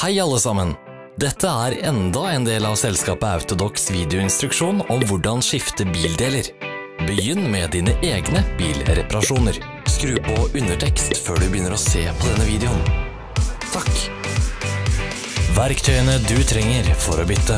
Hei alle sammen! Dette enda en del av selskapet Autodocs videoinstruksjon om hvordan skifte bildeler. Begynn med dine egne bilreparasjoner. Skru på undertekst før du begynner å se på denne videoen. Takk! Verktøyene du trenger for å bytte.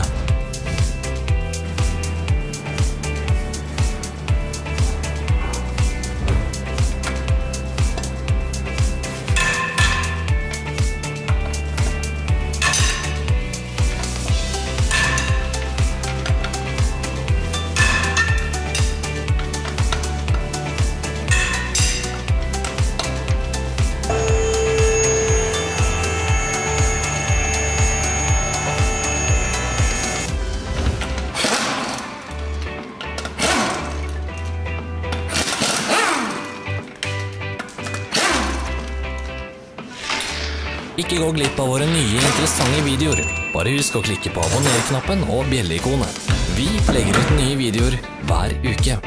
Ikke gå glipp av våre nye interessante videoer. Bare husk å klikke på abonner-knappen og bjelle-ikonet. Vi legger ut nye videoer hver uke.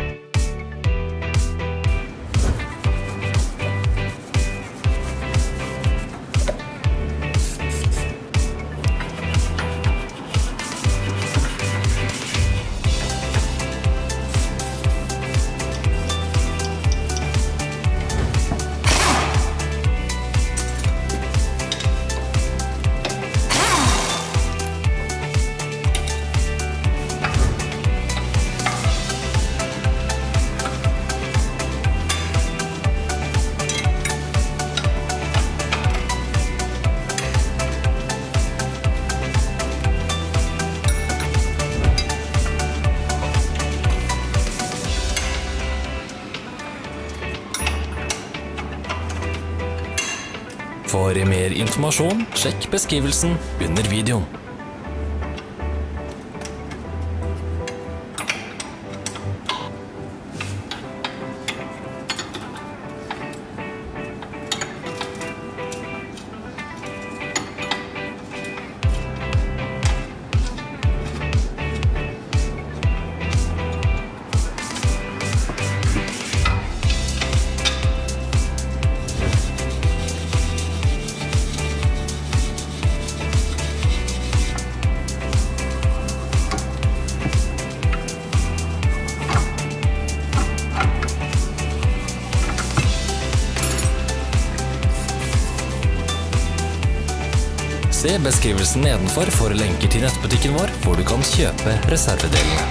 For mer informasjon, sjekk beskrivelsen under videoen. Se beskrivelsen nedenfor for lenker til nettbutikken vår, hvor du kan kjøpe reservedelene.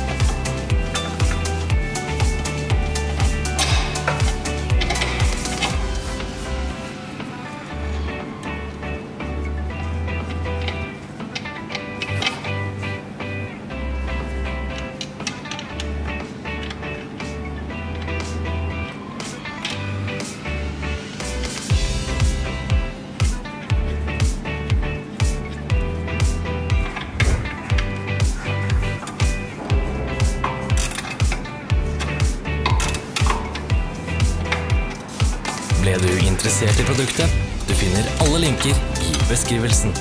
Ble du interessert i produktet? Du finner alle linker i beskrivelsen.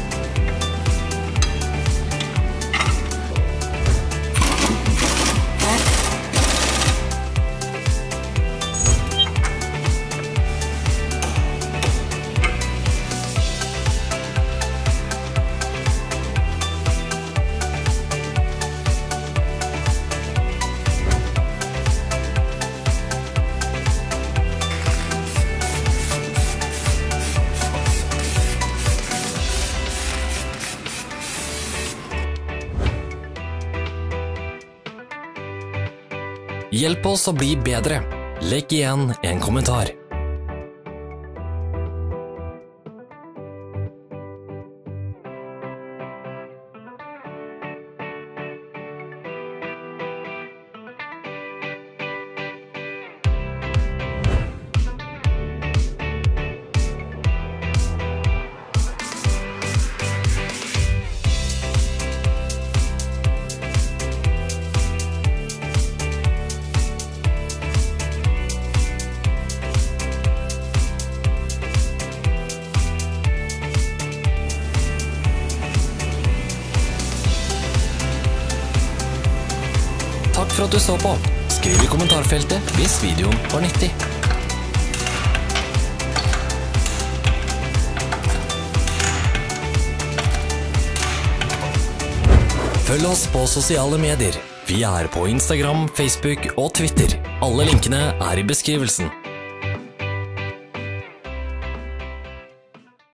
Hjelp oss å bli bedre. Legg igjen en kommentar. Takk for at du så på. Skriv i kommentarfeltet hvis videoen var nyttig. Følg oss på sosiale medier. Vi er på Instagram, Facebook og Twitter. Alle linkene er i beskrivelsen.